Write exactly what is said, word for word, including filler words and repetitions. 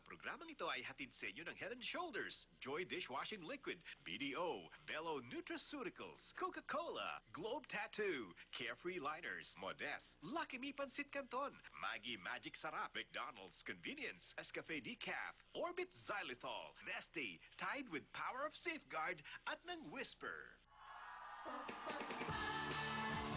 programang ito ay hatid sa inyo ng Head and Shoulders, Joy Dishwashing Liquid, B D O, Bello Nutraceuticals, Coca-Cola, Globe Tattoo, Carefree Liners, Modest, Lucky Me Pansit Canton, Maggie Magic Sarap, McDonald's Convenience, Escafe Decaf, Orbit Xylitol, Nestle, Tide with Power of Safeguard, at ng Whisper.